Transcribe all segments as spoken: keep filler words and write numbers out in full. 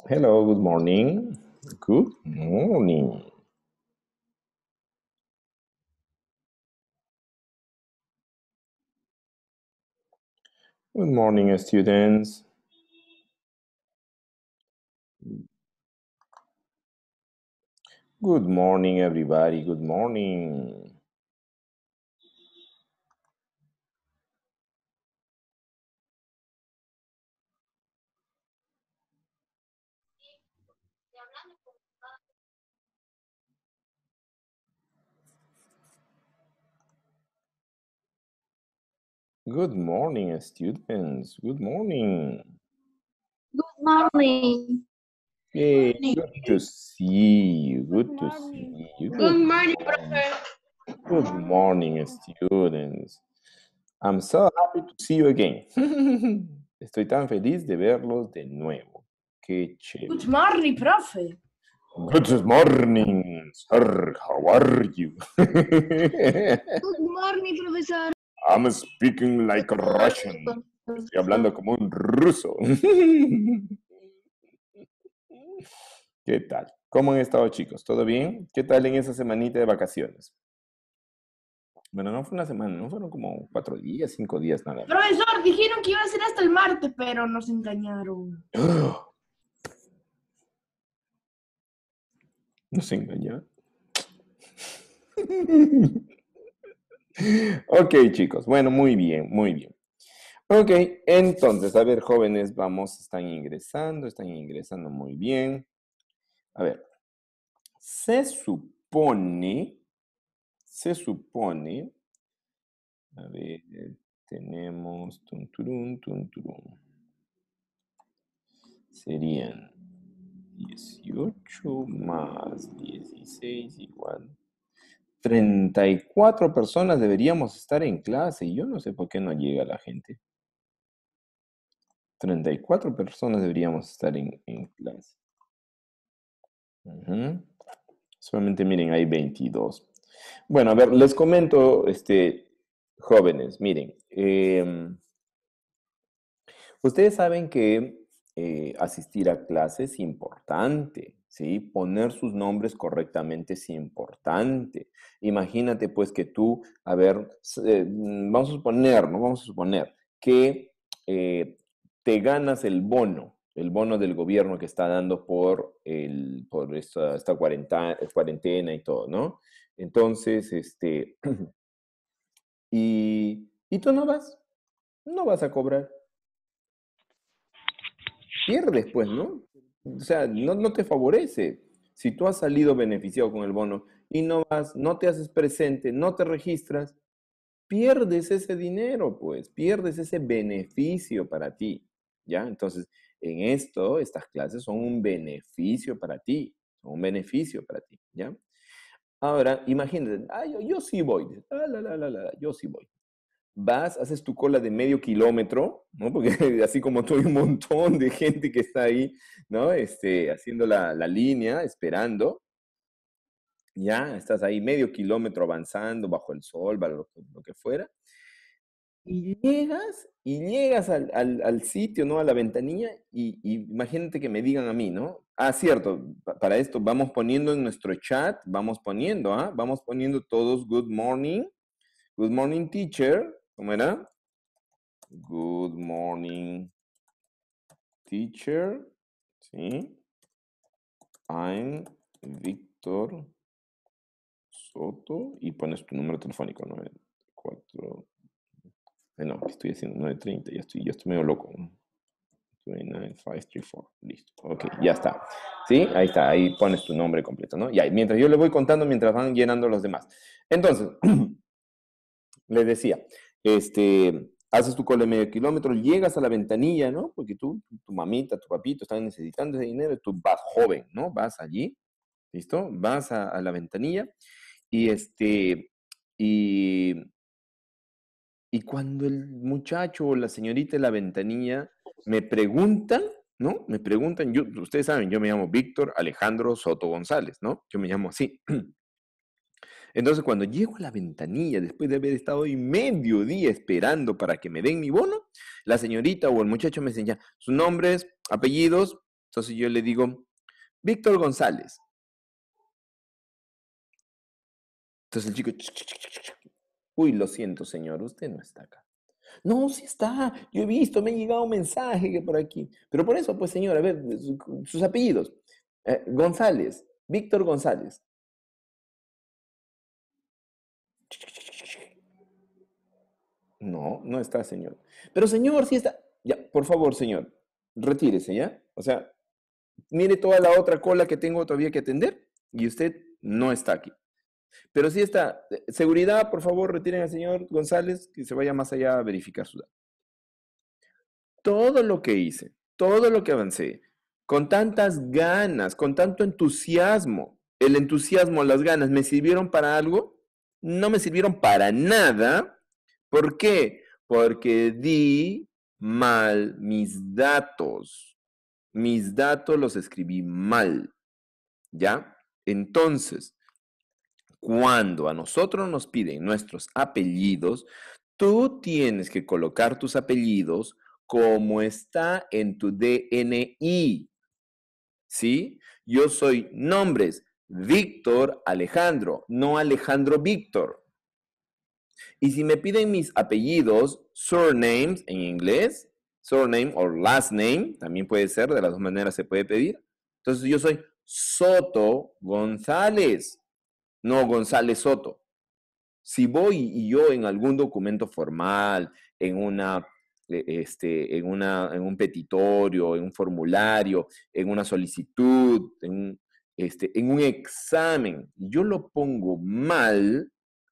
Hello, good morning. Good morning. Good morning, students. Good morning, everybody. Good morning. Good morning, students. Good morning. Good morning. Hey, good to see you. Good to see you. Good morning, profe. Good morning, students. I'm so happy to see you again. Estoy tan feliz de verlos de nuevo. Qué chévere. Good morning, profe. Good morning, sir. How are you? Good morning, profesor. I'm speaking like a Russian. Estoy hablando como un ruso. ¿Qué tal? ¿Cómo han estado, chicos? ¿Todo bien? ¿Qué tal en esa semanita de vacaciones? Bueno, no fue una semana, no fueron como cuatro días, cinco días nada más. Profesor, dijeron que iba a ser hasta el martes, pero nos engañaron. Nos engañaron. Ok, chicos. Bueno, muy bien, muy bien. Ok, entonces, a ver, jóvenes, vamos, están ingresando, están ingresando muy bien. A ver, se supone, se supone, a ver, tenemos, tunturún, tunturún. Serían dieciocho más dieciséis igual. treinta y cuatro personas deberíamos estar en clase y yo no sé por qué no llega la gente. treinta y cuatro personas deberíamos estar en, en clase. Ujú. Solamente miren, hay veintidós. Bueno, a ver, les comento, este, jóvenes, miren, eh, ustedes saben que eh, asistir a clases es importante, ¿sí? Poner sus nombres correctamente es importante. Imagínate pues que tú, a ver, eh, vamos a suponer, ¿no? Vamos a suponer que eh, te ganas el bono, el bono del gobierno que está dando por, el, por esta, esta cuarentena, cuarentena y todo, ¿no? Entonces, este, y, y tú no vas, no vas a cobrar. Pierdes, pues, ¿no? O sea, no, no te favorece. Si tú has salido beneficiado con el bono y no vas, no te haces presente, no te registras, pierdes ese dinero, pues, pierdes ese beneficio para ti, ¿ya? Entonces, en esto, estas clases son un beneficio para ti, son un beneficio para ti, ¿ya? Ahora, imagínate, ah, yo, yo sí voy, ah, la, la, la, la, yo sí voy. Vas, haces tu cola de medio kilómetro, ¿no? Porque así como tú hay un montón de gente que está ahí, ¿no? Este, haciendo la, la línea, esperando. Ya, estás ahí medio kilómetro avanzando bajo el sol, lo que, lo que fuera. Y llegas, y llegas al, al, al sitio, ¿no? A la ventanilla, y, y imagínate que me digan a mí, ¿no? Ah, cierto, pa- para esto vamos poniendo en nuestro chat, vamos poniendo, ¿ah? Vamos poniendo todos good morning, good morning teacher, ¿cómo era? Good morning, teacher. Sí. I'm Víctor Soto. Y pones tu número telefónico, nueve cuatro. Eh, no, ¿qué estoy haciendo? nueve treinta. Ya estoy, ya estoy medio loco. nueve nueve cinco tres cuatro. Listo. Ok, ya está. ¿Sí? Ahí está. Ahí pones tu nombre completo, ¿no? Ya, mientras yo le voy contando, mientras van llenando los demás. Entonces, les decía, este, haces tu cola de medio kilómetro, llegas a la ventanilla, ¿no? Porque tú, tu mamita, tu papito están necesitando ese dinero, tú vas joven, ¿no? Vas allí, ¿listo? Vas a, a la ventanilla y este, y, y cuando el muchacho o la señorita de la ventanilla me preguntan, ¿no? Me preguntan, yo, ustedes saben, yo me llamo Víctor Alejandro Soto González, ¿no? Yo me llamo así. Entonces, cuando llego a la ventanilla, después de haber estado ahí medio día esperando para que me den mi bono, la señorita o el muchacho me enseña sus nombres, apellidos, Entonces yo le digo, Víctor González. Entonces el chico, uy, lo siento, señor, usted no está acá. No, sí está, yo he visto, me ha llegado un mensaje que por aquí. Pero por eso, pues, señor, a ver, sus apellidos. Eh, González, Víctor González. No, no está, señor. Pero, señor, sí está. Ya, por favor, señor, retírese, ¿ya? O sea, mire toda la otra cola que tengo todavía que atender y usted no está aquí. Pero sí está. Seguridad, por favor, retiren al señor González, que se vaya más allá a verificar su dato. Todo lo que hice, todo lo que avancé, con tantas ganas, con tanto entusiasmo, el entusiasmo, las ganas, ¿me sirvieron para algo? No me sirvieron para nada. ¿Por qué? Porque di mal mis datos. Mis datos los escribí mal. ¿Ya? Entonces, cuando a nosotros nos piden nuestros apellidos, tú tienes que colocar tus apellidos como está en tu D N I. ¿Sí? Yo soy nombres, Víctor Alejandro, no Alejandro Víctor. Y si me piden mis apellidos, surnames en inglés, surname o last name, también puede ser, de las dos maneras se puede pedir. Entonces yo soy Soto González, no González Soto. Si voy y yo en algún documento formal, en una, este, en una, en un petitorio, en un formulario, en una solicitud, en un, este, en un examen, yo lo pongo mal,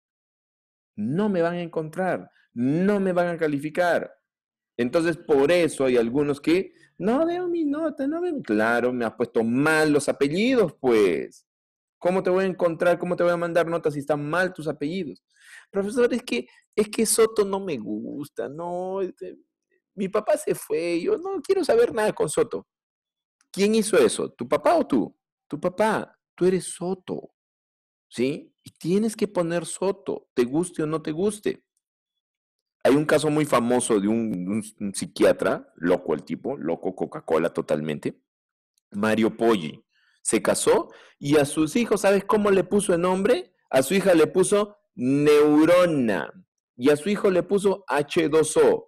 no me van a encontrar, no me van a calificar. Entonces, por eso hay algunos que, no veo mi nota, no veo, claro, me has puesto mal los apellidos, pues. ¿Cómo te voy a encontrar? ¿Cómo te voy a mandar notas si están mal tus apellidos? Profesor, es que, es que Soto no me gusta, no, este, mi papá se fue, yo no quiero saber nada con Soto. ¿Quién hizo eso? ¿Tu papá o tú? Tu papá, tú eres Soto, ¿sí? Y tienes que poner Soto, te guste o no te guste. Hay un caso muy famoso de un, un, un psiquiatra, loco el tipo, loco Coca-Cola totalmente, Mario Poggi. Se casó y a sus hijos, ¿sabes cómo le puso el nombre? A su hija le puso Neurona y a su hijo le puso hache dos o.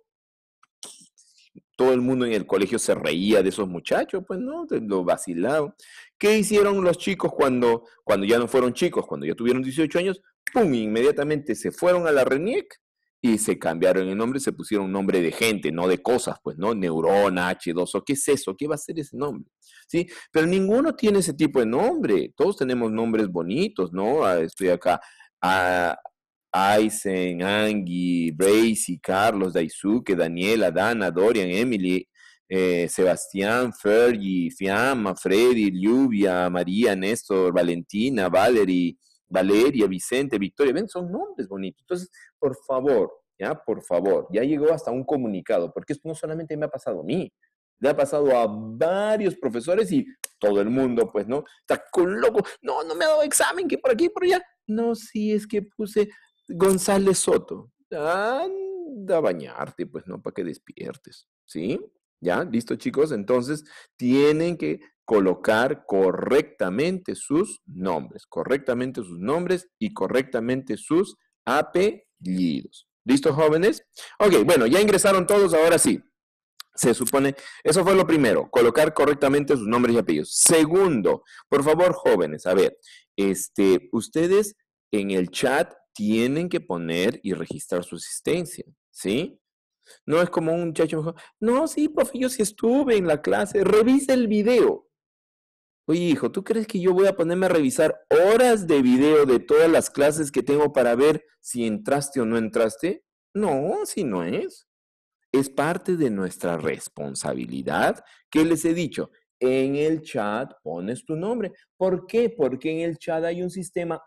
Todo el mundo en el colegio se reía de esos muchachos, pues no, lo vacilaban. ¿Qué hicieron los chicos cuando, cuando ya no fueron chicos, cuando ya tuvieron dieciocho años? ¡Pum! Inmediatamente se fueron a la RENIEC y se cambiaron el nombre, se pusieron nombre de gente, no de cosas, pues, ¿no? Neurona, hache dos o, ¿qué es eso? ¿Qué va a ser ese nombre? ¿Sí? Pero ninguno tiene ese tipo de nombre. Todos tenemos nombres bonitos, ¿no? Estoy acá. A, Aizen, Angie, Bracy, Carlos, Daisuke, Daniela, Dana, Dorian, Emily, eh, Sebastián, Fergie, Fiamma, Freddy, Lluvia, María, Néstor, Valentina, Valerie, Valeria, Vicente, Victoria. Ven, son nombres bonitos. Entonces, por favor, ya, por favor, ya llegó hasta un comunicado, porque esto no solamente me ha pasado a mí, le ha pasado a varios profesores y todo el mundo, pues, ¿no? Está con loco. No, no me ha dado examen, que por aquí, por allá. No, sí, es que puse González Soto. Anda a bañarte, pues, ¿no? Para que despiertes, ¿sí? ¿Ya? ¿Listo, chicos? Entonces, tienen que colocar correctamente sus nombres, correctamente sus nombres y correctamente sus apellidos. ¿Listo, jóvenes? Ok, bueno, ya ingresaron todos, ahora sí. Se supone, eso fue lo primero, colocar correctamente sus nombres y apellidos. Segundo, por favor, jóvenes, a ver, este, ustedes en el chat tienen que poner y registrar su asistencia, ¿sí? No es como un muchacho mejor, no, sí, profe, yo sí estuve en la clase, revisa el video. Oye, hijo, ¿tú crees que yo voy a ponerme a revisar horas de video de todas las clases que tengo para ver si entraste o no entraste? No, así no es. Es parte de nuestra responsabilidad que les he dicho. En el chat pones tu nombre. ¿Por qué? Porque en el chat hay un sistema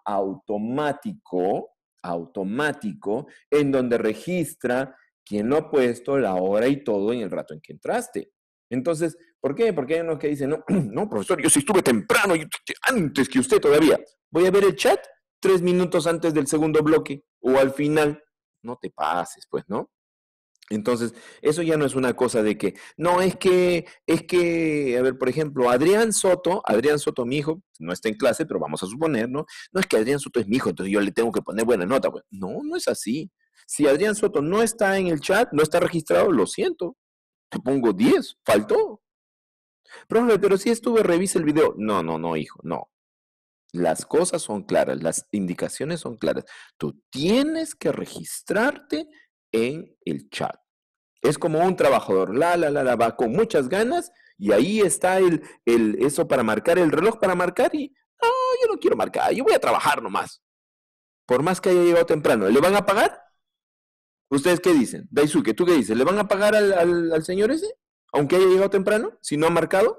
automático, automático, en donde registra quién lo ha puesto, la hora y todo en el rato en que entraste. Entonces, ¿por qué? Porque hay unos que dicen, no, no, profesor, yo sí estuve temprano, yo, antes que usted todavía. Voy a ver el chat tres minutos antes del segundo bloque o al final. No te pases, pues, ¿no? Entonces, eso ya no es una cosa de que, no, es que, es que, a ver, por ejemplo, Adrián Soto, Adrián Soto, mi hijo, no está en clase, pero vamos a suponer, ¿no? No es que Adrián Soto es mi hijo, entonces yo le tengo que poner buena nota. Pues. No, no es así. Si Adrián Soto no está en el chat, no está registrado, lo siento. Te pongo diez, faltó. Profe, pero si estuve, revisa el video. No, no, no, hijo, no. Las cosas son claras, las indicaciones son claras. Tú tienes que registrarte en el chat. Es como un trabajador, la, la, la, la, va con muchas ganas y ahí está el, el, eso para marcar, el reloj para marcar y, no, yo no quiero marcar, yo voy a trabajar nomás. Por más que haya llegado temprano, ¿le van a pagar? ¿Ustedes qué dicen? Daisuke, ¿tú qué dices? ¿Le van a pagar al, al, al señor ese? Aunque haya llegado temprano, si no ha marcado.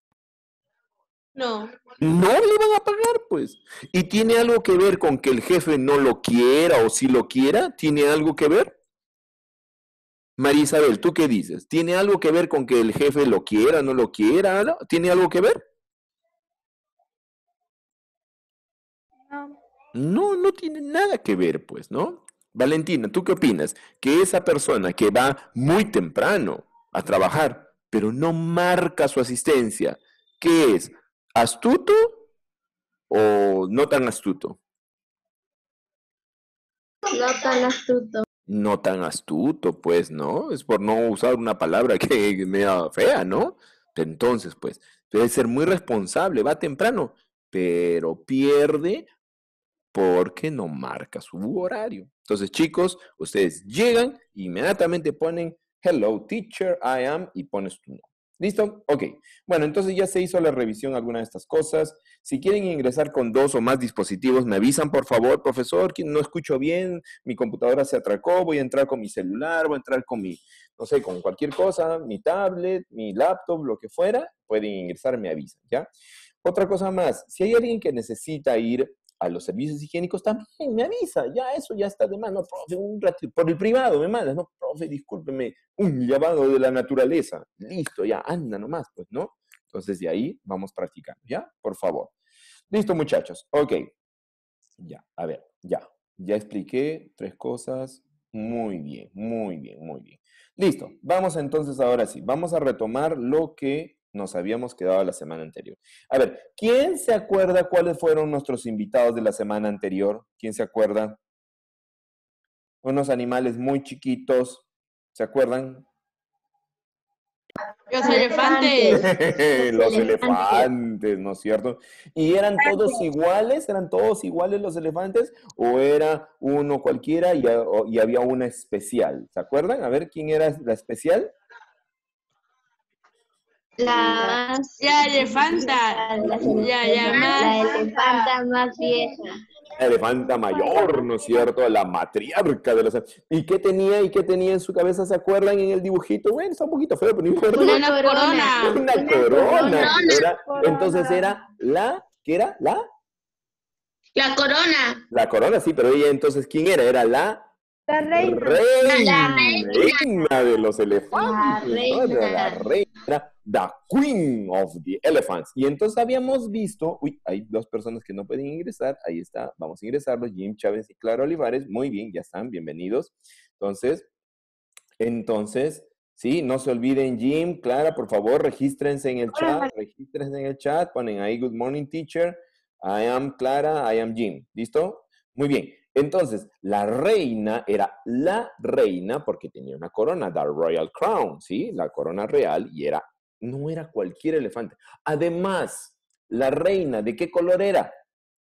No. No le van a pagar, pues. ¿Y tiene algo que ver con que el jefe no lo quiera o si lo quiera? ¿Tiene algo que ver? María Isabel, ¿tú qué dices? ¿Tiene algo que ver con que el jefe lo quiera, no lo quiera? ¿No? ¿Tiene algo que ver? No. No, no tiene nada que ver, pues, ¿no? Valentina, ¿tú qué opinas? Que esa persona que va muy temprano a trabajar, pero no marca su asistencia, ¿qué es? ¿Astuto o no tan astuto? No tan astuto. No tan astuto, pues, ¿no? Es por no usar una palabra que me da fea, ¿no? Entonces, pues, debe ser muy responsable, va temprano, pero pierde porque no marca su horario. Entonces, chicos, ustedes llegan, inmediatamente ponen hello teacher, I am, y pones tu nombre. ¿Listo? Ok. Bueno, entonces ya se hizo la revisión de alguna de estas cosas. Si quieren ingresar con dos o más dispositivos, me avisan, por favor, profesor, que no escucho bien, mi computadora se atracó, voy a entrar con mi celular, voy a entrar con mi, no sé, con cualquier cosa, mi tablet, mi laptop, lo que fuera, pueden ingresar, me avisan, ¿ya? Otra cosa más, si hay alguien que necesita ir a los servicios higiénicos, también me avisa, ya eso ya está de más, no, profe, un ratito, por el privado me mandas, no, profe, discúlpeme, un llamado de la naturaleza, listo, ya, anda nomás, pues, ¿no? Entonces de ahí vamos practicando, ¿ya? Por favor. Listo, muchachos, ok, ya, a ver, ya, ya expliqué tres cosas, muy bien, muy bien, muy bien. Listo, vamos entonces ahora sí, vamos a retomar lo que nos habíamos quedado la semana anterior. A ver, ¿quién se acuerda cuáles fueron nuestros invitados de la semana anterior? ¿Quién se acuerda? Unos animales muy chiquitos, ¿se acuerdan? Los elefantes. Los elefantes, ¿no es cierto? ¿Y eran todos iguales? ¿Eran todos iguales los elefantes? ¿O era uno cualquiera y, o, y había una especial? ¿Se acuerdan? A ver, ¿quién era la especial? La, la elefanta. La, la, la, más, la elefanta más vieja. La elefanta mayor, ¿no es cierto? La matriarca de los... ¿Y qué tenía y qué tenía en su cabeza? ¿Se acuerdan en el dibujito? Bueno, está un poquito feo, pero no importa. Una, una corona. Una, una corona. Era, entonces era la... ¿Qué era? ¿La? La corona. La corona, sí, pero ella entonces, ¿quién era? Era la... La reina. Reina, La reina. reina de los elefantes. La reina. ¿No? Era la reina. Era the queen of the elephants. Y entonces habíamos visto, uy, hay dos personas que no pueden ingresar, ahí está, vamos a ingresarlos, Jim Chávez y Clara Olivares, muy bien, ya están, bienvenidos. Entonces, entonces, sí, no se olviden, Jim, Clara, por favor, regístrense en el chat, regístrense en el chat, ponen ahí, good morning, teacher, I am Clara, I am Jim, ¿listo? Muy bien. Entonces, la reina era la reina porque tenía una corona, the royal crown, ¿sí? La corona real y era, no era cualquier elefante. Además, la reina, ¿de qué color era?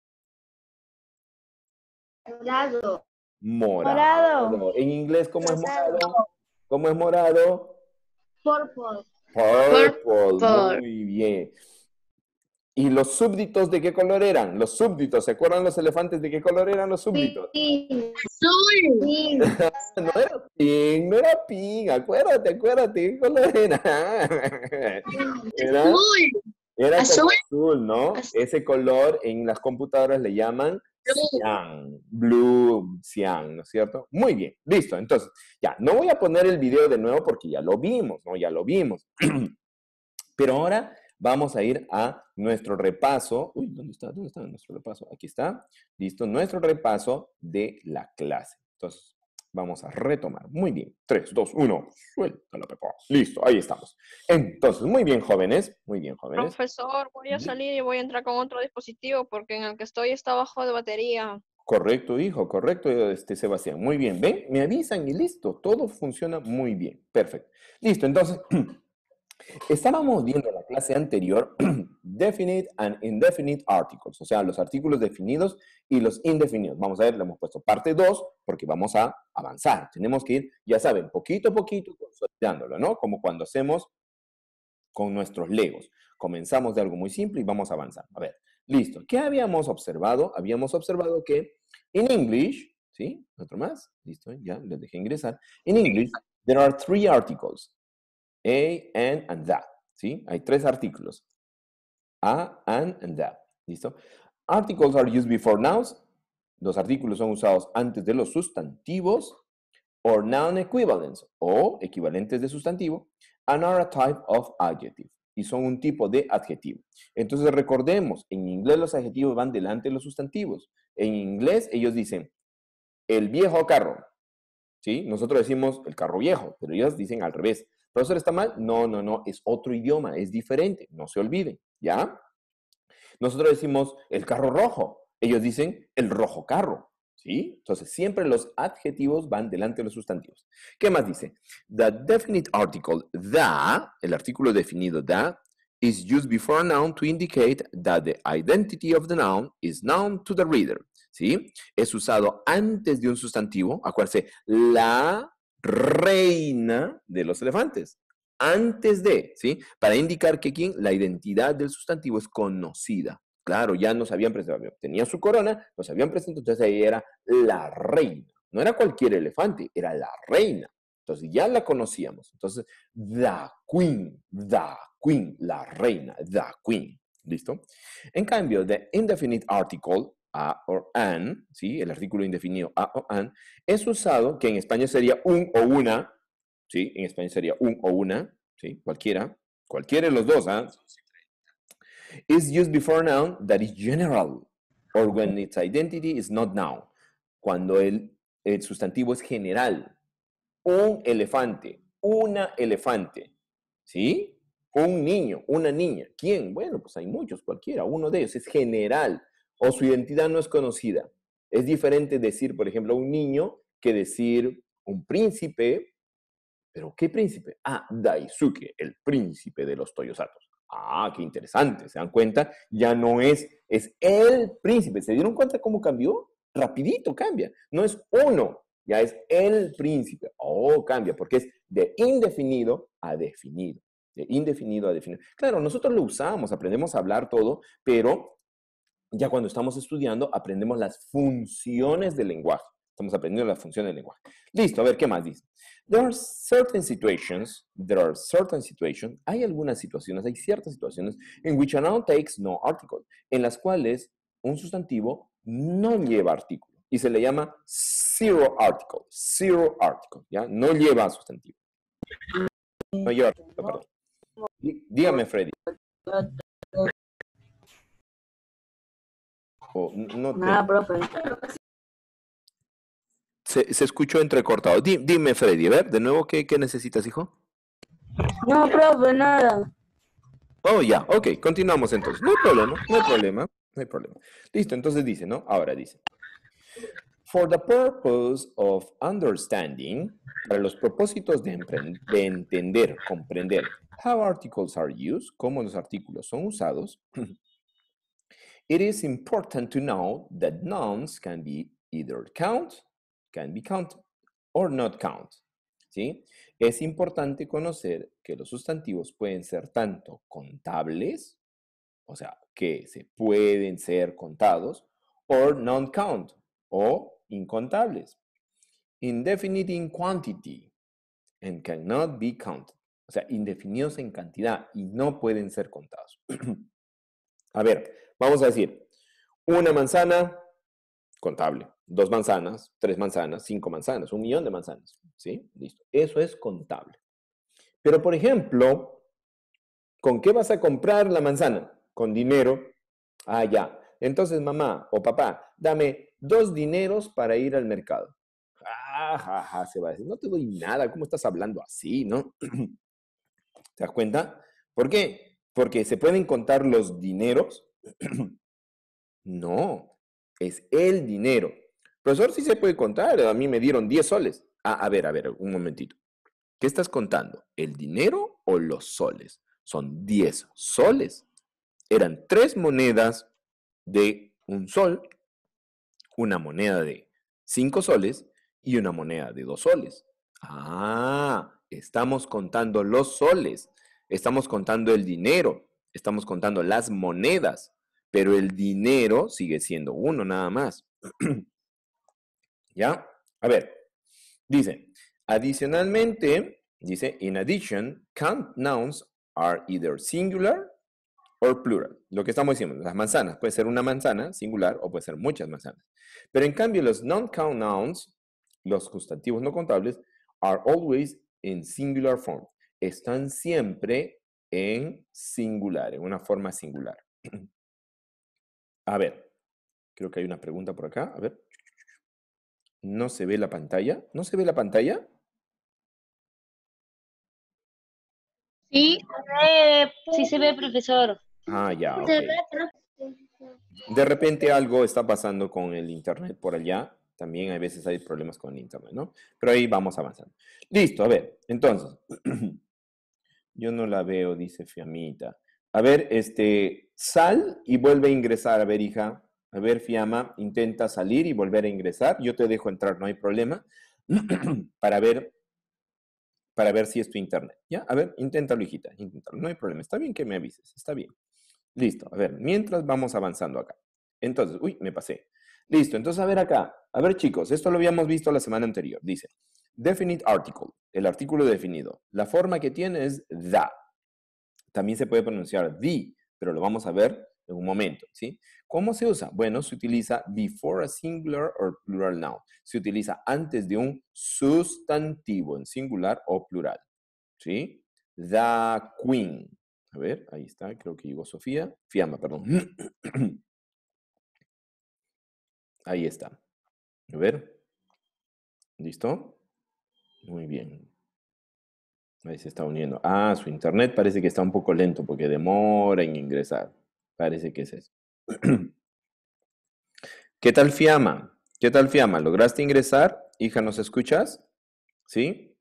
Morado. Morado. Morado. En inglés, ¿cómo es morado? ¿Cómo es morado? Purple. Purple. Muy bien. ¿Y los súbditos de qué color eran? Los súbditos, ¿se acuerdan los elefantes de qué color eran los súbditos? Azul. Sí. No era pink, no era pink, acuérdate, acuérdate, ¿qué color era? Era, Azul. era como Azul. azul, ¿no? Azul. Ese color en las computadoras le llaman cian, blue, cian, ¿no es cierto? Muy bien, listo. Entonces, ya, no voy a poner el video de nuevo porque ya lo vimos, ¿no? Ya lo vimos. Pero ahora vamos a ir a nuestro repaso. Uy, ¿dónde está? ¿Dónde está nuestro repaso? Aquí está. Listo, nuestro repaso de la clase. Entonces, Vamos a retomar. Muy bien. tres, dos, uno. Suéltala, Pepa. Listo, ahí estamos. Entonces, muy bien, jóvenes. Muy bien, jóvenes. Profesor, voy a salir y voy a entrar con otro dispositivo porque en el que estoy está bajo de batería. Correcto, hijo, correcto, este, Sebastián. Muy bien, ven, me avisan y listo. Todo funciona muy bien. Perfecto. Listo, entonces, estábamos viendo en la clase anterior definite and indefinite articles, o sea, los artículos definidos y los indefinidos. Vamos a ver, le hemos puesto parte dos porque vamos a avanzar. Tenemos que ir, ya saben, poquito a poquito consolidándolo, ¿no? Como cuando hacemos con nuestros legos. Comenzamos de algo muy simple y vamos a avanzar. A ver, listo. ¿Qué habíamos observado? Habíamos observado que en English, ¿sí? Otro más. Listo, ya les dejé ingresar. En English, there are three articles. A, an, and that. ¿Sí? Hay tres artículos. A, an, and that. ¿Listo? Articles are used before nouns. Los artículos son usados antes de los sustantivos. Or noun equivalents. O equivalentes de sustantivo. And are a type of adjective. Y son un tipo de adjetivo. Entonces recordemos, en inglés los adjetivos van delante de los sustantivos. En inglés ellos dicen, el viejo carro. ¿Sí? Nosotros decimos el carro viejo, pero ellos dicen al revés. ¿Profesor, está mal? No, no, no, es otro idioma, es diferente, no se olviden, ¿ya? Nosotros decimos el carro rojo, ellos dicen el rojo carro, ¿sí? Entonces, siempre los adjetivos van delante de los sustantivos. ¿Qué más dice? The definite article, the, el artículo definido the, is used before a noun to indicate that the identity of the noun is known to the reader, ¿sí? Es usado antes de un sustantivo, acuérdense, la reina de los elefantes, antes de, ¿sí? Para indicar que ¿quién? La identidad del sustantivo es conocida. Claro, ya nos habían presentado, tenía su corona, nos habían presentado, entonces ella era la reina. No era cualquier elefante, era la reina. Entonces ya la conocíamos. Entonces, the queen, the queen, la reina, the queen. ¿Listo? En cambio, the indefinite article, a or an, ¿sí? El artículo indefinido a o an, es usado, que en español sería un o una, ¿sí? En español sería un o una, ¿sí? Cualquiera, cualquiera de los dos, ¿ah? Is used before a noun that is general, or when its identity is not noun. Cuando el, el sustantivo es general. Un elefante, una elefante, ¿sí? Un niño, una niña. ¿Quién? Bueno, pues hay muchos, cualquiera. Uno de ellos es general. O su identidad no es conocida. Es diferente decir, por ejemplo, un niño que decir un príncipe. ¿Pero qué príncipe? Ah, Daisuke, el príncipe de los Toyosatos. Ah, qué interesante. ¿Se dan cuenta? Ya no es, es el príncipe. ¿Se dieron cuenta cómo cambió? Rapidito cambia. No es uno, ya es el príncipe. Oh, cambia, porque es de indefinido a definido. De indefinido a definido. Claro, nosotros lo usamos, aprendemos a hablar todo, pero ya cuando estamos estudiando, aprendemos las funciones del lenguaje. Estamos aprendiendo las funciones del lenguaje. Listo, a ver, ¿qué más dice? There are certain situations, there are certain situations, hay algunas situaciones, hay ciertas situaciones en which a noun takes no article, en las cuales un sustantivo no lleva artículo y se le llama zero article, zero article, ¿ya? No lleva sustantivo. No lleva artículo, perdón. Dí- Dígame, Freddy. Oh, no te- Nada, profe. se, se escuchó entrecortado. Di- dime, Freddy, a ver, de nuevo, ¿qué, qué necesitas, hijo? No, profe, nada. Oh, ya, ok, continuamos entonces. No hay problema, no hay problema, no hay problema. Listo, entonces dice, ¿no? Ahora dice. For the purpose of understanding, para los propósitos de, empre- de entender, comprender, how articles are used, cómo los artículos son usados, it is important to know that nouns can be either count, can be counted, or not count. ¿Sí? Es importante conocer que los sustantivos pueden ser tanto contables, o sea, que se pueden ser contados, or non-count, o incontables. Indefinite in quantity, and cannot be counted. O sea, indefinidos en cantidad y no pueden ser contados. A ver, vamos a decir, una manzana, contable. Dos manzanas, tres manzanas, cinco manzanas, un millón de manzanas. ¿Sí? Listo. Eso es contable. Pero, por ejemplo, ¿con qué vas a comprar la manzana? Con dinero. Ah, ya. Entonces, mamá o papá, dame dos dineros para ir al mercado. ja, ja, ja, se va a decir, no te doy nada, ¿cómo estás hablando así, no? ¿Te das cuenta? ¿Por qué? Porque se pueden contar los dineros. No, es el dinero. Profesor, sí se puede contar, a mí me dieron diez soles. Ah, a ver, a ver, un momentito. ¿Qué estás contando? ¿El dinero o los soles? Son diez soles. Eran tres monedas de un sol, una moneda de cinco soles y una moneda de dos soles. Ah, estamos contando los soles, estamos contando el dinero, estamos contando las monedas, pero el dinero sigue siendo uno nada más. ¿Ya? A ver, dice, adicionalmente, dice, in addition, count nouns are either singular or plural. Lo que estamos diciendo, las manzanas, puede ser una manzana singular o puede ser muchas manzanas. Pero en cambio, los non-count nouns, los sustantivos no contables, are always in singular form. Están siempre en singular, en una forma singular. A ver, creo que hay una pregunta por acá. A ver. ¿No se ve la pantalla? ¿No se ve la pantalla? Sí, eh, sí se ve, profesor. Ah, ya, ok. De repente algo está pasando con el internet por allá. También a veces hay problemas con el internet, ¿no? Pero ahí vamos avanzando. Listo, a ver, entonces. Yo no la veo, dice Fiamita. A ver, este, sal y vuelve a ingresar. A ver, hija. A ver, Fiamma, intenta salir y volver a ingresar. Yo te dejo entrar, no hay problema. Para ver, para ver si es tu internet. ¿Ya? A ver, inténtalo, hijita. Inténtalo. No hay problema. Está bien que me avises. Está bien. Listo. A ver, mientras vamos avanzando acá. Entonces, uy, me pasé. Listo. Entonces, a ver acá. A ver, chicos, esto lo habíamos visto la semana anterior. Dice, definite article, el artículo definido. La forma que tiene es the. También se puede pronunciar the, pero lo vamos a ver en un momento, ¿sí? ¿Cómo se usa? Bueno, se utiliza before a singular or plural noun. Se utiliza antes de un sustantivo en singular o plural, ¿sí? The queen. A ver, ahí está, creo que llegó Sofía. Fiamma, perdón. Ahí está. A ver. ¿Listo? Muy bien. Ahí se está uniendo. Ah, su internet parece que está un poco lento porque demora en ingresar. Parece que es eso. ¿Qué tal, Fiamma? ¿Qué tal, Fiamma? ¿Lograste ingresar? Hija, ¿nos escuchas? ¿Sí?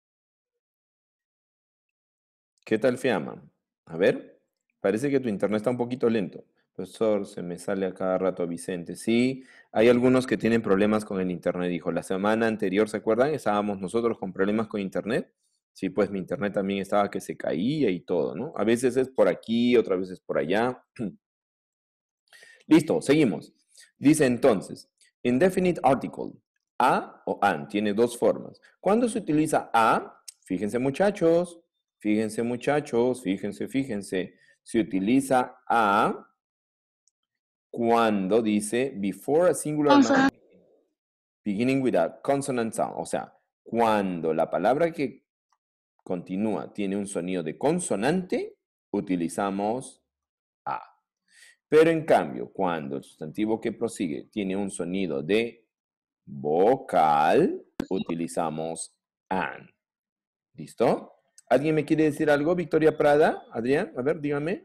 ¿Qué tal, Fiamma? A ver, parece que tu internet está un poquito lento. Profesor, se me sale a cada rato Vicente. Sí, hay algunos que tienen problemas con el internet, dijo. La semana anterior, ¿se acuerdan? Estábamos nosotros con problemas con internet. Sí, pues mi internet también estaba que se caía y todo, ¿no? A veces es por aquí, otras veces por allá. Listo, seguimos. Dice entonces, indefinite article, a o an, tiene dos formas. ¿Cuándo se utiliza a? Fíjense muchachos, fíjense muchachos, fíjense, fíjense. Se utiliza a cuando dice before a singular noun, beginning with a consonant sound. O sea, cuando la palabra que continúa tiene un sonido de consonante, utilizamos a. Pero en cambio, cuando el sustantivo que prosigue tiene un sonido de vocal, utilizamos an. ¿Listo? ¿Alguien me quiere decir algo? Victoria Prada, Adrián, a ver, dígame.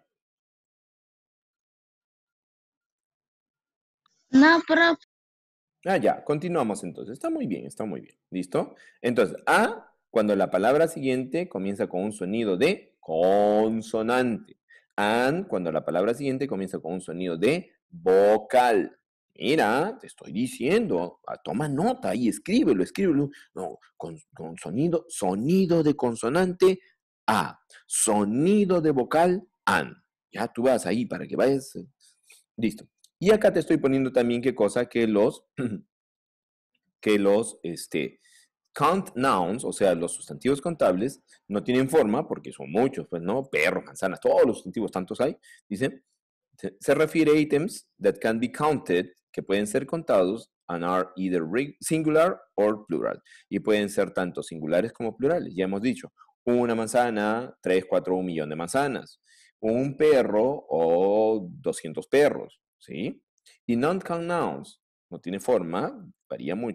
No, profe. Ah, ya, continuamos entonces. Está muy bien, está muy bien. ¿Listo? Entonces, a, cuando la palabra siguiente comienza con un sonido de consonante. An, cuando la palabra siguiente comienza con un sonido de vocal. Mira, te estoy diciendo, ah, toma nota ahí, escríbelo, escríbelo. No, con, con sonido, sonido de consonante, a. Sonido de vocal, an. Ya tú vas ahí para que vayas. eh, Listo. Y acá te estoy poniendo también qué cosa, que los, que los, este, count nouns, o sea, los sustantivos contables, no tienen forma, porque son muchos, pues, ¿no? Perros, manzanas, todos los sustantivos, tantos hay. Dice, se, se refiere a items that can be counted, que pueden ser contados, and are either singular or plural. Y pueden ser tanto singulares como plurales. Ya hemos dicho, una manzana, tres, cuatro, un millón de manzanas. Un perro o doscientos perros, ¿sí? Y non-count nouns, no tiene forma, varía mucho,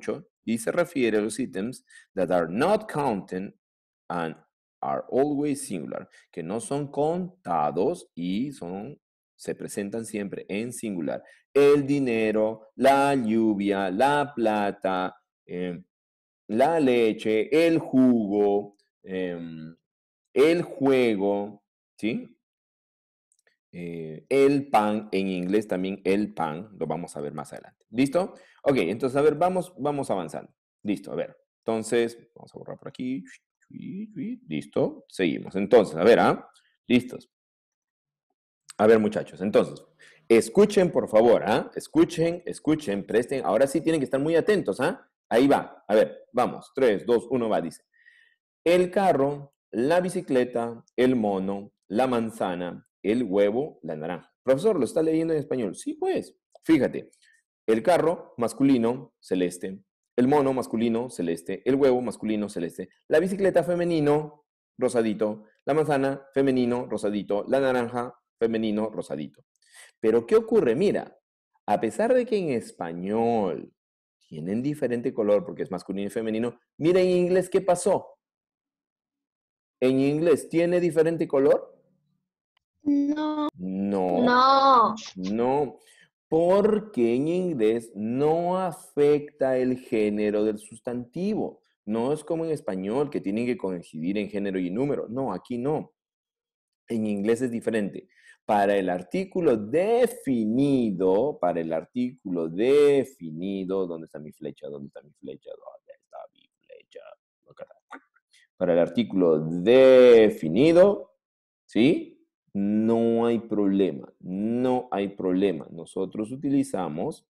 y se refiere a los ítems that are not counted and are always singular, que no son contados y son, se presentan siempre en singular. El dinero, la lluvia, la plata, eh, la leche, el jugo, eh, el juego, ¿sí? Eh, el pan, en inglés también el pan, lo vamos a ver más adelante. ¿Listo? Ok, entonces, a ver, vamos, vamos avanzando. Listo, a ver. Entonces, vamos a borrar por aquí. Listo, seguimos. Entonces, a ver, ¿ah? Listos. A ver, muchachos, entonces, escuchen, por favor, ¿ah? Escuchen, escuchen, presten. Ahora sí tienen que estar muy atentos, ¿ah? Ahí va. A ver, vamos. tres, dos, uno, va, dice. El carro, la bicicleta, el mono, la manzana, el huevo, la naranja. Profesor, ¿lo está leyendo en español? Sí, pues. Fíjate. El carro, masculino, celeste. El mono, masculino, celeste. El huevo, masculino, celeste. La bicicleta, femenino, rosadito. La manzana, femenino, rosadito. La naranja, femenino, rosadito. Pero, ¿qué ocurre? Mira, a pesar de que en español tienen diferente color porque es masculino y femenino, mira en inglés qué pasó. ¿En inglés tiene diferente color? No. No. No. No, porque en inglés no afecta el género del sustantivo. No es como en español que tienen que coincidir en género y número. No, aquí no. En inglés es diferente. Para el artículo definido, para el artículo definido, ¿dónde está mi flecha? ¿Dónde está mi flecha? ¿Dónde está mi flecha? Para el artículo definido, ¿sí? No hay problema, no hay problema. Nosotros utilizamos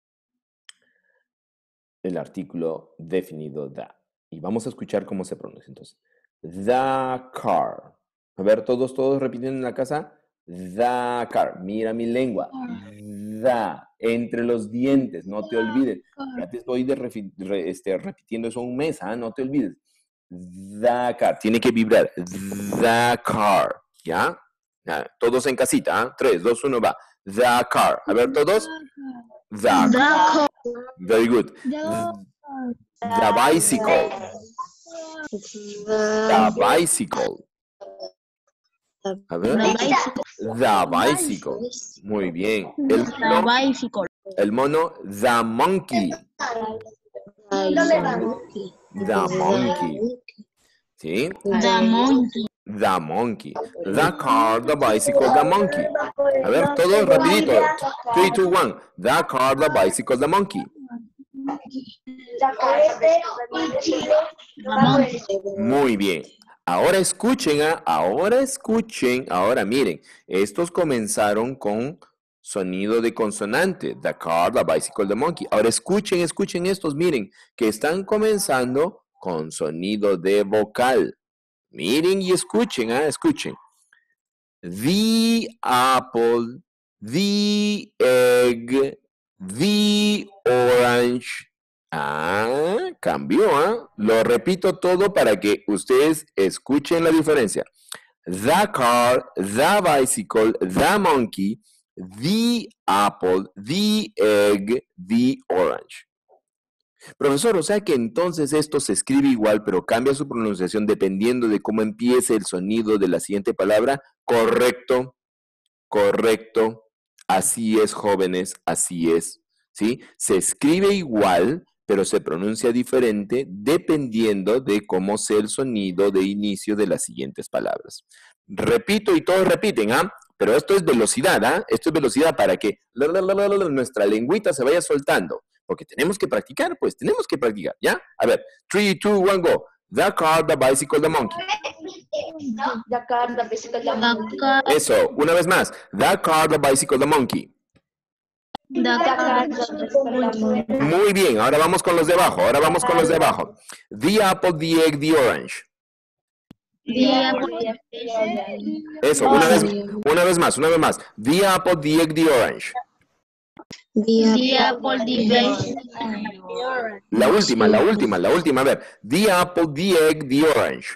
el artículo definido da. Y vamos a escuchar cómo se pronuncia entonces. The car. A ver, todos, todos repitiendo en la casa. The car. Mira mi lengua. The. Entre los dientes, no te olvides. Ya te estoy de re, este, repitiendo eso un mes, ¿ah? No te olvides. The car. Tiene que vibrar. The car. ¿Ya? Todos en casita, ¿eh? tres, dos, uno, va. The car. A ver, todos. The car. Very good. The bicycle. The bicycle. A ver. The bicycle. Muy bien. El mono. El mono. The monkey. The monkey. ¿Sí? The monkey. The monkey. The car, the bicycle, the monkey. A ver, todos rapidito. three, two, one. The car, the bicycle, the monkey. Muy bien. Ahora escuchen, ¿eh? ahora escuchen, ahora miren. Estos comenzaron con sonido de consonante. The car, the bicycle, the monkey. Ahora escuchen, escuchen estos, miren, que están comenzando con sonido de vocal. Miren y escuchen, ¿eh? escuchen. The apple, the egg, the orange. Ah, cambió, ¿eh? Lo repito todo para que ustedes escuchen la diferencia. The car, the bicycle, the monkey, the apple, the egg, the orange. Profesor, o sea que entonces esto se escribe igual, pero cambia su pronunciación dependiendo de cómo empiece el sonido de la siguiente palabra. Correcto, correcto. Así es, jóvenes, así es. ¿Sí? Se escribe igual, pero se pronuncia diferente dependiendo de cómo sea el sonido de inicio de las siguientes palabras. Repito y todos repiten, ¿ah? Pero esto es velocidad, ¿ah? Esto es velocidad para que la, la, la, la, la, nuestra lengüita se vaya soltando. Porque tenemos que practicar, pues, tenemos que practicar, ¿ya? A ver, three, two, one, go. The car, the bicycle, the monkey. The car, the bicycle, the monkey. Eso, una vez más. The car, the bicycle, the monkey. The car, the bicycle, the monkey. Muy bien, ahora vamos con los de abajo, ahora vamos con los de abajo. The apple, the egg, the orange. The apple, the egg. Eso, una vez, una vez más, una vez más. The apple, the egg, the orange. The apple, the egg. La última, la última, la última. A ver. The apple, the egg, the orange.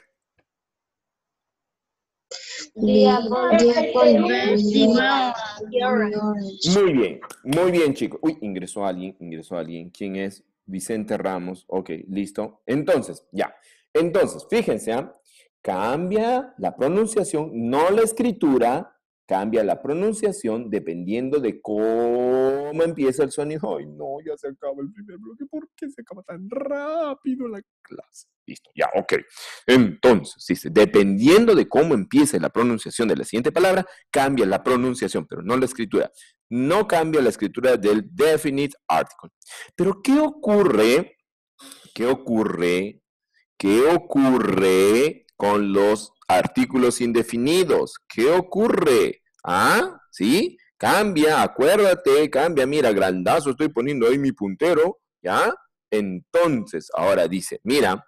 The apple, the egg, the orange. Muy bien, muy bien, chicos. Uy, ingresó alguien, ingresó alguien. ¿Quién es? Vicente Ramos. Ok, listo. Entonces, ya. Entonces, fíjense, ¿eh? Cambia la pronunciación, no la escritura, cambia la pronunciación dependiendo de cómo empieza el sonido. Ay, no, ya se acaba el primer bloque. ¿Por qué se acaba tan rápido la clase? Listo, ya, ok. Entonces, dice, dependiendo de cómo empiece la pronunciación de la siguiente palabra, cambia la pronunciación, pero no la escritura. No cambia la escritura del definite article. Pero, ¿qué ocurre? ¿Qué ocurre? ¿Qué ocurre con los artículos indefinidos? ¿Qué ocurre? ¿Ah? ¿Sí? Cambia, acuérdate, cambia. Mira, grandazo, estoy poniendo ahí mi puntero, ¿ya? Entonces, ahora dice, mira,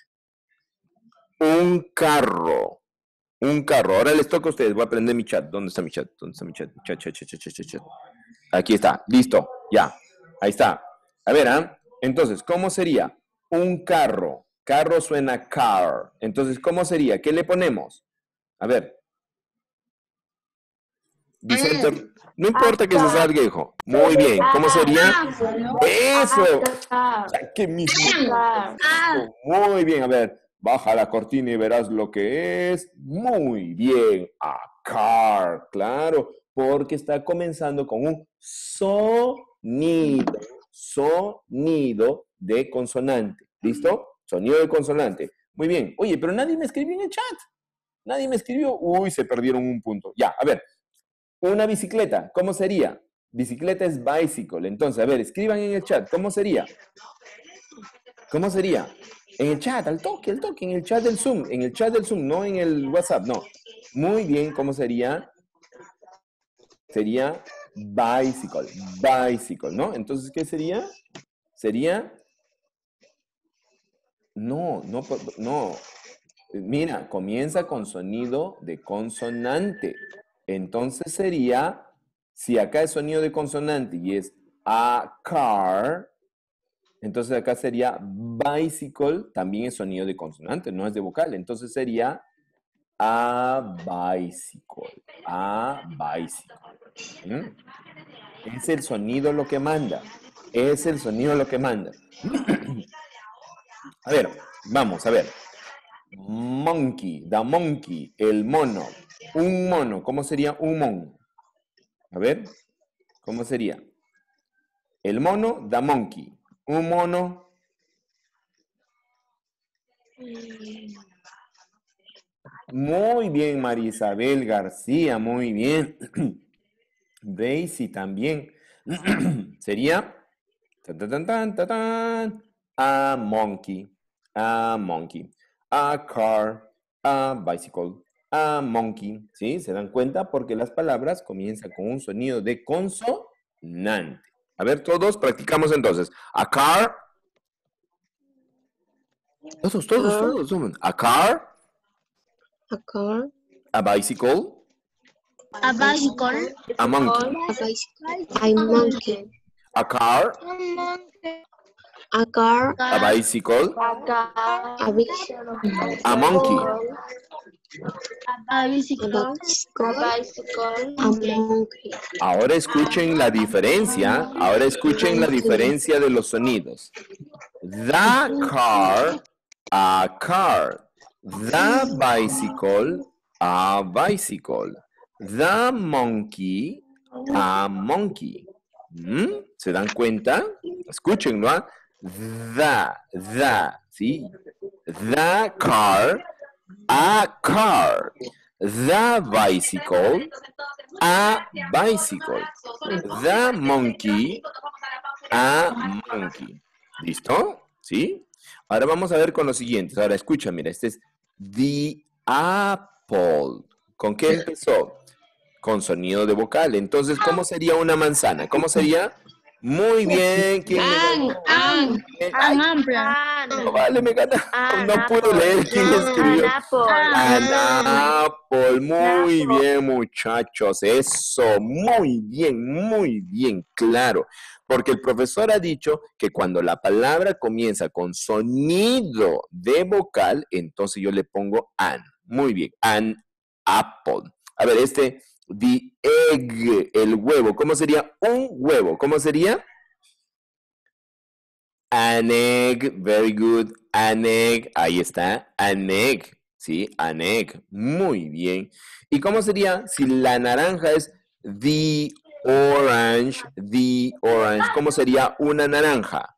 un carro, un carro. Ahora les toca a ustedes, voy a prender mi chat. ¿Dónde está mi chat? ¿Dónde está mi chat? Chat, chat, chat, chat, chat, chat. Aquí está, listo, ya, ahí está. A ver, ¿ah? Entonces, ¿cómo sería? Un carro. Carro suena car. Entonces, ¿cómo sería? ¿Qué le ponemos? A ver. Vicente, no importa que se salga, hijo. Muy bien. ¿Cómo sería? Eso. ¿Qué mismo? Muy bien. A ver, baja la cortina y verás lo que es. Muy bien. A car. Claro, porque está comenzando con un sonido. Sonido de consonante. ¿Listo? Sonido de consonante. Muy bien. Oye, pero nadie me escribió en el chat. Nadie me escribió. Uy, se perdieron un punto. Ya, a ver. Una bicicleta, ¿cómo sería? Bicicleta es bicycle. Entonces, a ver, escriban en el chat. ¿Cómo sería? ¿Cómo sería? En el chat, al toque, al toque. En el chat del Zoom. En el chat del Zoom, no en el WhatsApp, no. Muy bien, ¿cómo sería? Sería bicycle. Bicycle, ¿no? Entonces, ¿qué sería? Sería... No, no, no. Mira, comienza con sonido de consonante. Entonces sería, si acá es sonido de consonante y es a car, entonces acá sería bicycle, también es sonido de consonante, no es de vocal. Entonces sería a bicycle, a bicycle. ¿Mm? Es el sonido lo que manda. Es el sonido lo que manda. A ver, vamos, a ver. Monkey, the monkey, el mono. Un mono, ¿cómo sería un mono? A ver, ¿cómo sería? El mono, the monkey. Un mono. Muy bien, María Isabel García, muy bien. Daisy también. Sería tan, tan, tan, tan, tan, a monkey, a monkey, a car, a bicycle, a monkey. ¿Sí? ¿Se dan cuenta? Porque las palabras comienzan con un sonido de consonante. A ver, todos practicamos entonces. A car. Todos, todos, todos. A car. A car. A bicycle. A bicycle. A monkey. A bicycle. A monkey. A car. A car. A bicycle. A bicycle. A monkey. A bicycle. A monkey. Ahora escuchen la diferencia. Ahora escuchen la diferencia de los sonidos. The car, a car. The bicycle, a bicycle. The monkey, a monkey. ¿Mm? ¿Se dan cuenta? Escúchenlo. ¿eh? The, the, ¿sí? The car, a car. The bicycle, a bicycle. The monkey, a monkey. ¿Listo? ¿Sí? Ahora vamos a ver con los siguientes. Ahora escucha, mira, este es the apple. ¿Con qué empezó? Con sonido de vocal. Entonces, ¿cómo sería una manzana? ¿Cómo sería? Muy bien. ¿Quién me ganó? An, an, Ay, no vale, me gana. No puedo leer quién escribió. Anapol. Muy bien, muchachos. Eso, muy bien, muy bien, claro. Porque el profesor ha dicho que cuando la palabra comienza con sonido de vocal, entonces yo le pongo an. Muy bien, an apple. A ver, este, the egg, el huevo. ¿Cómo sería un huevo? ¿Cómo sería? An egg, very good. An egg, ahí está, an egg, ¿sí? An egg, muy bien. ¿Y cómo sería si la naranja es the orange, the orange? ¿Cómo sería una naranja?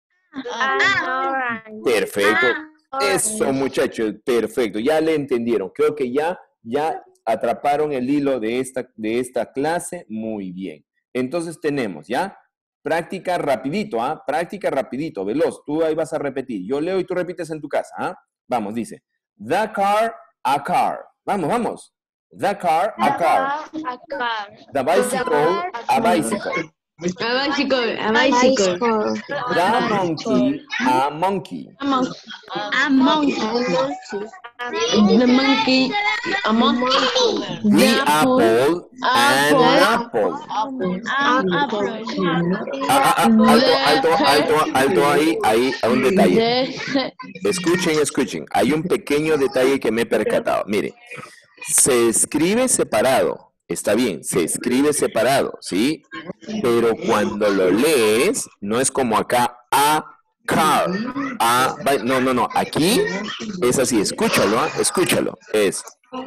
Perfecto. Eso, muchachos, perfecto. Ya le entendieron. Creo que ya, ya atraparon el hilo de esta, de esta clase. Muy bien. Entonces tenemos, ¿ya? Práctica rapidito, ¿ah? Práctica rapidito, veloz. Tú ahí vas a repetir. Yo leo y tú repites en tu casa, ¿ah? Vamos, dice. The car, a car. Vamos, vamos. The car, a car. The bicycle, a bicycle. A bicycle, a bicycle. The monkey, a monkey. A monkey. A monkey. The monkey, a monkey. The apple, an apple. Apple. Ah, ah, ah, alto, alto, alto, alto ahí, ahí, hay un detalle. Escuchen, escuchen. Hay un pequeño detalle que me he percatado. Mire, se escribe separado. Está bien, se escribe separado, ¿sí? Pero cuando lo lees, no es como acá, a car. A, no, no, no. Aquí es así. Escúchalo, ¿eh? Escúchalo. Es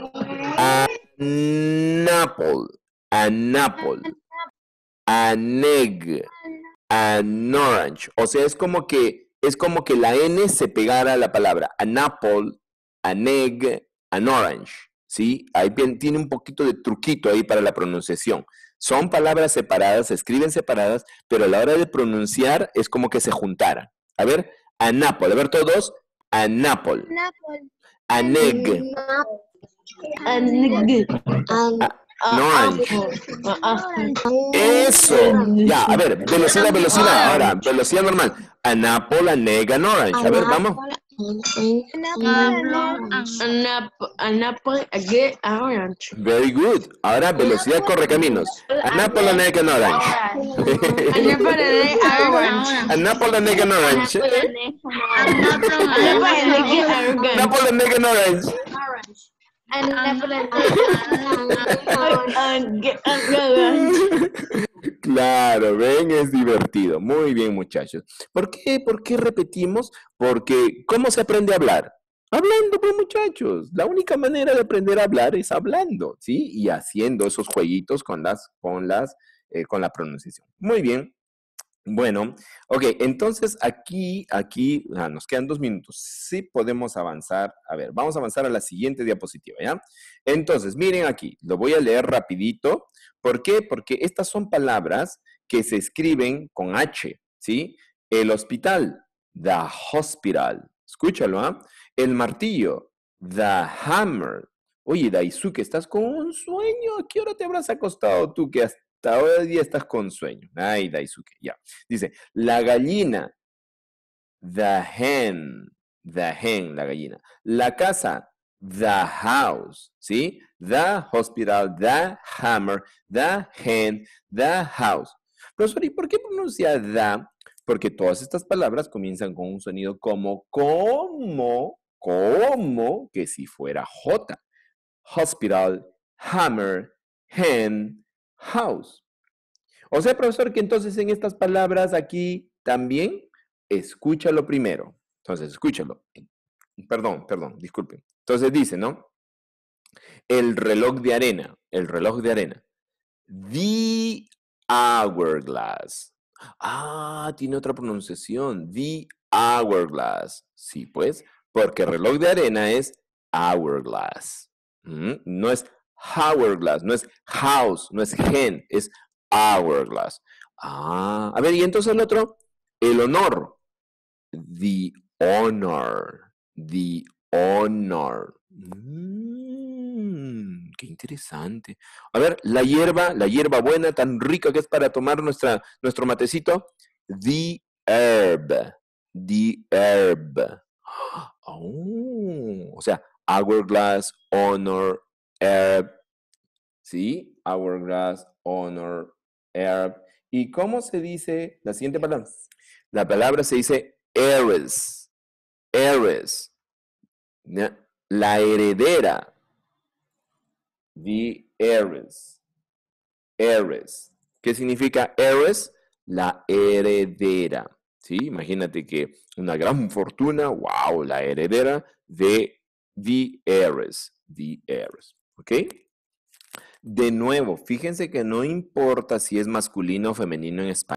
an apple, an apple, an egg, an orange. O sea, es como que es como que la N se pegara a la palabra. An apple, an egg, an orange. ¿Sí? Ahí bien, tiene un poquito de truquito ahí para la pronunciación. Son palabras separadas, se escriben separadas, pero a la hora de pronunciar es como que se juntaran. A ver, an apple. A ver todos. An apple. An egg. An egg. An orange. Eso. Ya, a ver, velocidad, velocidad. Ahora, velocidad normal. An apple, an egg, an orange. A ver, vamos. An apple, an apple, a egg, an orange. Very good. Ahora, velocidad corre caminos. An apple, an egg, an orange. An apple, an egg, an orange. An apple, an egg, an orange. An apple, an egg, an orange. An apple, an egg, an orange. Claro, ven, es divertido. Muy bien, muchachos. ¿Por qué? ¿Por qué repetimos? Porque, ¿cómo se aprende a hablar? Hablando, pues, muchachos. La única manera de aprender a hablar es hablando, ¿sí? Y haciendo esos jueguitos con las, con las, eh, con la pronunciación. Muy bien. Bueno, ok, entonces aquí, aquí, ah, nos quedan dos minutos. Sí podemos avanzar. A ver, vamos a avanzar a la siguiente diapositiva, ¿ya? Entonces, miren aquí, lo voy a leer rapidito. ¿Por qué? Porque estas son palabras que se escriben con H, ¿sí? El hospital, the hospital. Escúchalo, ¿ah? El martillo, the hammer. Oye, Daisuke, ¿estás con un sueño? ¿A qué hora te habrás acostado tú que hasta hoy estás con sueño? Ay, Daisuke, ya. Dice, la gallina, the hen, the hen, la gallina. La casa, the house, ¿sí? The hospital, the hammer, the hen, the house. Profesor, ¿y por qué pronuncia the? Porque todas estas palabras comienzan con un sonido como, como, como, que si fuera J. Hospital, hammer, hen, house. O sea, profesor, que entonces en estas palabras aquí también, escúchalo primero. Entonces, escúchalo. Perdón, perdón, disculpen. Entonces dice, ¿no? El reloj de arena, el reloj de arena. The hourglass. Ah, tiene otra pronunciación. The hourglass. Sí, pues, porque reloj de arena es hourglass. ¿Mm? No es hourglass, no es house, no es hen, es hourglass. Ah, a ver, y entonces el otro, el honor. The honor. The honor. Mm, qué interesante. A ver, la hierba, la hierba buena, tan rica que es para tomar nuestra, nuestro matecito. The herb. The herb. Oh, o sea, hourglass, honor, herb. ¿Sí? Hourglass, honor, herb. ¿Y cómo se dice la siguiente palabra? La palabra se dice heiress. Heiress. La heredera. The heiress. Heiress. ¿Qué significa heiress? La heredera. ¿sí? Imagínate que una gran fortuna, wow, la heredera de the heiress, the heiress, ¿ok? De nuevo, fíjense que no importa si es masculino o femenino en español.